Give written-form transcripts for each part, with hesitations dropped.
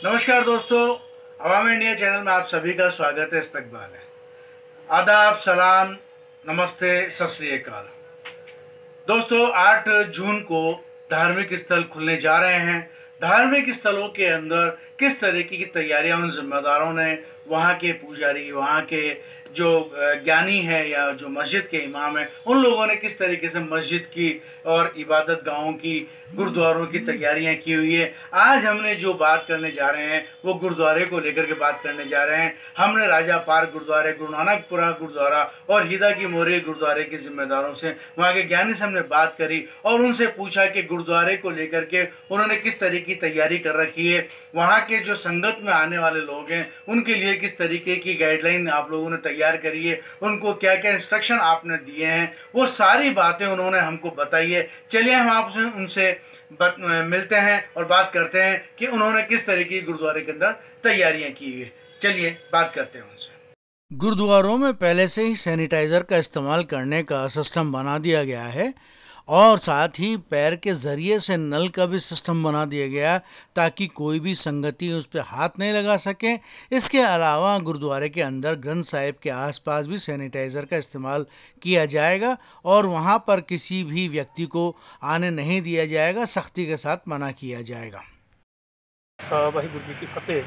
नमस्कार दोस्तों, अवाम India channel में आप सभी का स्वागत है। इस्तकबाल है। आदाब, सलाम, नमस्ते, सत श्री अकाल। दोस्तों, 8 जून को धार्मिक स्थल खुलने जा रहे हैं। धार्मिक स्थलों के अंदर किस तरीके की तैयारियां उन जिम्मेदारों ने, वहाँ के पुजारी, वहाँ के जो ज्ञानी है या जो मस्जिद के इमाम हैं, उन लोगों ने किस तरीके से मस्जिद की और इबादत गाहों की, गुरुद्वारों की तैयारियां की हुई है। आज हमने जो बात करने जा रहे हैं वो गुरुद्वारे को लेकर के बात करने जा रहे हैं। हमने राजा पार्क गुरुद्वारे, गुरु नानकपुरा गुरुद्वारा और हिदा की मोरी गुरुद्वारे के जिम्मेदारों से, वहाँ के ज्ञानी से हमने बात करी और उनसे पूछा कि गुरुद्वारे को लेकर के उन्होंने किस तरीके की तैयारी कर रखी है, वहाँ के जो संगत में आने वाले लोग हैं उनके लिए किस तरीके की गाइडलाइन आप लोगों ने तैयार करी है, उनको क्या क्या इंस्ट्रक्शन आपने दिए हैं, वो सारी बातें उन्होंने हमको बताई है। चलिए हम आपसे उनसे मिलते हैं और बात करते हैं कि उन्होंने किस तरीके की गुरुद्वारे के अंदर तैयारियां की है। चलिए बात करते हैं उनसे। गुरुद्वारों में पहले से ही सैनिटाइजर का इस्तेमाल करने का सिस्टम बना दिया गया है और साथ ही पैर के जरिए से नल का भी सिस्टम बना दिया गया ताकि कोई भी संगति उस पर हाथ नहीं लगा सके। इसके अलावा गुरुद्वारे के अंदर ग्रंथ साहिब के आसपास भी सैनिटाइजर का इस्तेमाल किया जाएगा और वहां पर किसी भी व्यक्ति को आने नहीं दिया जाएगा, सख्ती के साथ मना किया जाएगा। वाहिगुरु जी की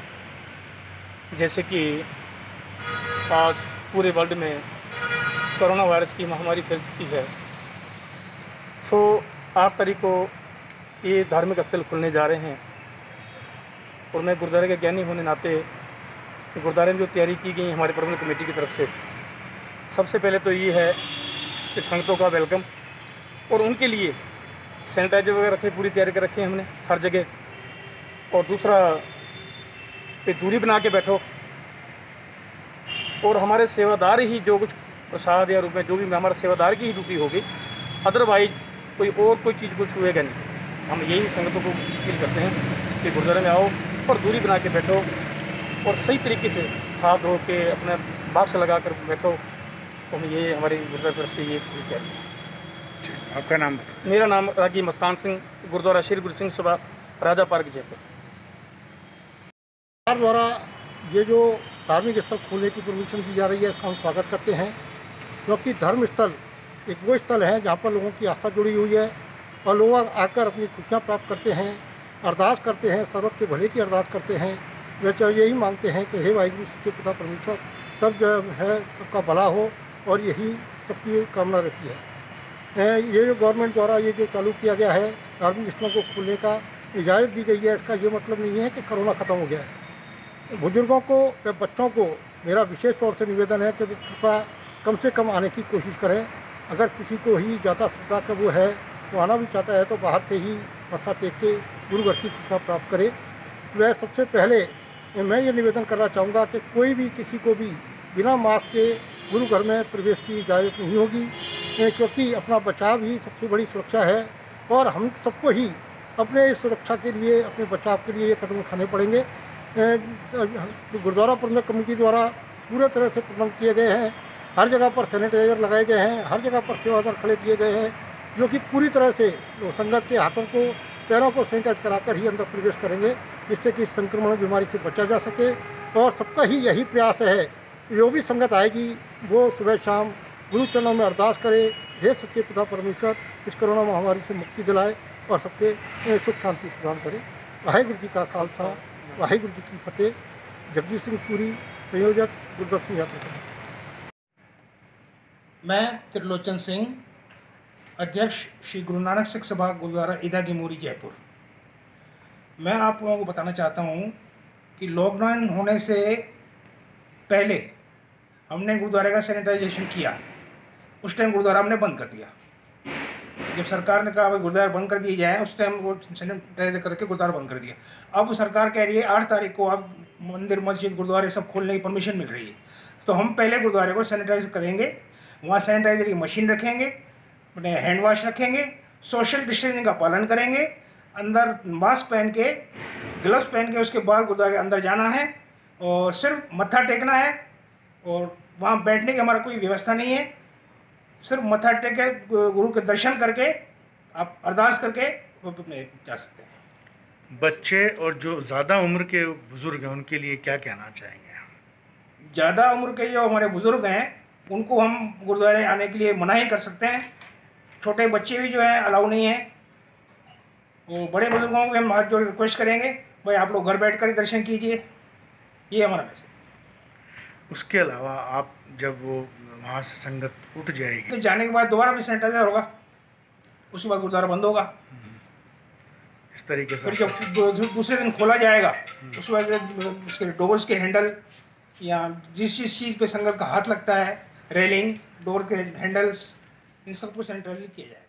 फतेह। जैसे कि आज पूरे वर्ल्ड में कोरोना वायरस की महामारी फैल चुकी है, सो 8 तारीख को ये धार्मिक स्थल खुलने जा रहे हैं और मैं गुरुद्वारे के ज्ञानी होने नाते गुरुद्वारे में जो तैयारी की गई हमारे प्रबंधन कमेटी की तरफ से, सबसे पहले तो ये है कि संगतों का वेलकम और उनके लिए सैनिटाइजर वगैरह रखे, पूरी तैयारी कर रखी है हमने हर जगह। और दूसरा पे दूरी बना के बैठो और हमारे सेवादार ही जो कुछ प्रसाद या रूप में जो भी हमारे सेवादार की ही ड्यूटी होगी, अदरवाइज कोई चीज़ कुछ हुएगा नहीं। हम यही संगतों को अपील करते हैं कि गुरुद्वारे में आओ और दूरी बना के बैठो और सही तरीके से हाथ धो के अपना मास्क लगा कर बैठो। तो हम ये हमारी गुरुद्वारा तरफ से ये कहते हैं। आपका नाम बताओ। मेरा नाम रागी मस्तान सिंह, गुरुद्वारा श्री गुरु सिंह सभा, राजा पार्क, जयपुर। सरकार द्वारा ये जो धार्मिक स्थल खोलने की परमिशन दी जा रही है, इसका हम स्वागत करते हैं, क्योंकि धर्म स्थल एक वो स्थल है जहाँ पर लोगों की आस्था जुड़ी हुई है और लोग आकर अपनी खुशियाँ प्राप्त करते हैं, अरदास करते हैं, सर्वत के भले की अरदास करते हैं। वे यही मांगते हैं कि हे वाहिगुरु सच्चे पिता परमेश्वर, सब जो है सबका भला हो और यही सबकी कामना रहती है। ये जो गवर्नमेंट द्वारा ये जो चालू किया गया है धार्मिक स्थलों को खोलने का इजाज़त दी गई है, इसका ये मतलब नहीं है कि कोरोना ख़त्म हो गया है। बुजुर्गों को या बच्चों को मेरा विशेष तौर से निवेदन है कि कृपया कम से कम आने की कोशिश करें। अगर किसी को ही ज़्यादा श्रद्धा का वो है, तो आना भी चाहता है, तो बाहर से ही मत्था टेक के गुरु घर की कृपा प्राप्त करे। वह सबसे पहले मैं ये निवेदन करना चाहूँगा कि कोई भी किसी को भी बिना मास्क के गुरु घर में प्रवेश की इजाज़त नहीं होगी, क्योंकि अपना बचाव ही सबसे बड़ी सुरक्षा है और हम सबको ही अपने सुरक्षा के लिए, अपने बचाव के लिए ये कदम उठाने पड़ेंगे। गुरुद्वारा प्रबंधक कमेटी द्वारा पूरे तरह से प्रबंध किए गए हैं, हर जगह पर सैनिटाइजर लगाए गए हैं, हर जगह पर सेवादार खड़े किए गए हैं, जो कि पूरी तरह से संगत के हाथों को, पैरों को सैनिटाइज कराकर ही अंदर प्रवेश करेंगे, जिससे कि संक्रमण बीमारी से बचा जा सके। और सबका ही यही प्रयास है, जो भी संगत आएगी वो सुबह शाम गुरु चरणों में अरदास करे, हे सच्चे पिता परमेश्वर इस कोरोना महामारी से मुक्ति दिलाए और सबके सुख शांति प्रदान करे। वाहिगुरु जी का खालसा, वाहिगुरु जी की फतेह। जगजीत सिंह सूरी, संयोजक, गुरुदर्शन यात्रा। मैं त्रिलोचन सिंह, अध्यक्ष श्री गुरु नानक सिख सभा गुरुद्वारा हिदा की मोरी, जयपुर। मैं आप लोगों को बताना चाहता हूँ कि लॉकडाउन होने से पहले हमने गुरुद्वारे का सैनिटाइजेशन किया। उस टाइम गुरुद्वारा हमने बंद कर दिया। जब सरकार ने कहा भाई गुरुद्वारा बंद कर दिए जाए, उस टाइम वो सैनिटाइजर करके गुरुद्वारा बंद कर दिया। अब सरकार कह रही है 8 तारीख को अब मंदिर, मस्जिद, गुरुद्वारे सब खोलने की परमिशन मिल रही है, तो हम पहले गुरुद्वारे को सैनिटाइज करेंगे। वहाँ सैनिटाइजर की मशीन रखेंगे, अपने हैंड वॉश रखेंगे, सोशल डिस्टेंसिंग का पालन करेंगे, अंदर मास्क पहन के, ग्लव्स पहन के उसके बाद गुरुद्वारे के अंदर जाना है और सिर्फ मत्था टेकना है। और वहाँ बैठने की हमारा कोई व्यवस्था नहीं है, सिर्फ मत्था टेक के गुरु के दर्शन करके आप अरदास करके जा सकते हैं। बच्चे और जो ज़्यादा उम्र के बुज़ुर्ग हैं उनके लिए क्या कहना चाहेंगे? ज़्यादा उम्र के जो हमारे बुज़ुर्ग हैं उनको हम गुरुद्वारे आने के लिए मना ही कर सकते हैं। छोटे बच्चे भी जो है अलाउ नहीं है। वो बड़े बुजुर्गों को भी हम हाथ जोड़ रिक्वेस्ट करेंगे, भाई आप लोग घर बैठ कर ही दर्शन कीजिए। ये हमारा मैसेज। उसके अलावा आप जब वो वहाँ से संगत उठ जाएगी तो जाने के बाद दोबारा भी सैनिटाइजर होगा, उसके बाद गुरुद्वारा बंद होगा। इस तरीके से फिर जब दूसरे दिन खोला जाएगा उसके बाद उसके डोर्स के हैंडल या जिस चीज़ पे संगत का हाथ लगता है, रेलिंग, डोर के हैंडल्स, इन सबको सैनिटाइज किया जाएगा।